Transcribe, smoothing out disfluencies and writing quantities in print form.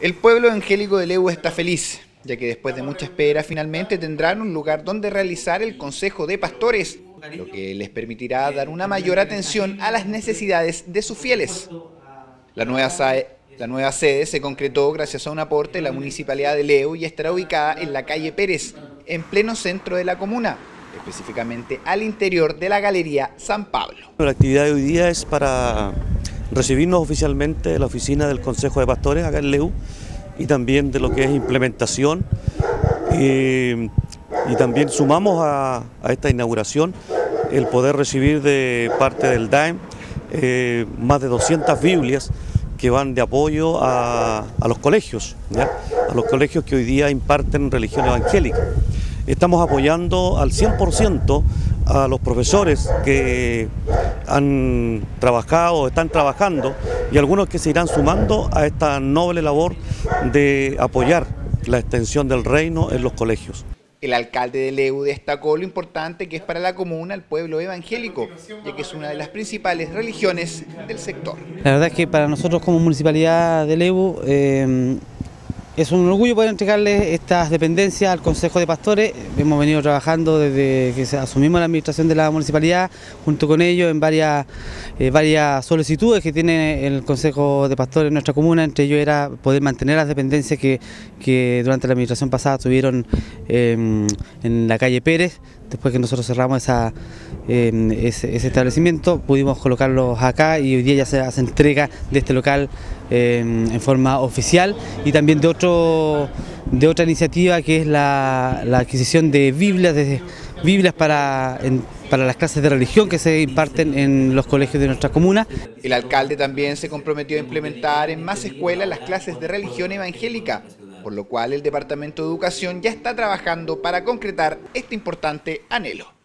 El pueblo evangélico de Leu está feliz, ya que después de mucha espera finalmente tendrán un lugar donde realizar el Consejo de Pastores, lo que les permitirá dar una mayor atención a las necesidades de sus fieles. La nueva sede se concretó gracias a un aporte de la Municipalidad de Leu y estará ubicada en la calle Pérez, en pleno centro de la comuna, específicamente al interior de la Galería San Pablo. La actividad de hoy día es para recibirnos oficialmente de la oficina del Consejo de Pastores acá en Leu y también de lo que es implementación y también sumamos a esta inauguración el poder recibir de parte del DAEM más de 200 Biblias que van de apoyo a los colegios, ¿ya? A los colegios que hoy día imparten religión evangélica. Estamos apoyando al 100% a los profesores que han trabajado o están trabajando y algunos que se irán sumando a esta noble labor de apoyar la extensión del reino en los colegios. El alcalde de Leu destacó lo importante que es para la comuna el pueblo evangélico, ya que es una de las principales religiones del sector. La verdad es que para nosotros como Municipalidad de Leu es un orgullo poder entregarles estas dependencias al Consejo de Pastores. Hemos venido trabajando desde que asumimos la administración de la municipalidad, junto con ellos en varias solicitudes que tiene el Consejo de Pastores en nuestra comuna. Entre ellos era poder mantener las dependencias que durante la administración pasada tuvieron en la calle Pérez. Después que nosotros cerramos ese establecimiento, pudimos colocarlos acá y hoy día ya se hace entrega de este local en forma oficial y también de otra iniciativa que es la adquisición de Biblias para las clases de religión que se imparten en los colegios de nuestra comuna. El alcalde también se comprometió a implementar en más escuelas las clases de religión evangélica, por lo cual el Departamento de Educación ya está trabajando para concretar este importante anhelo.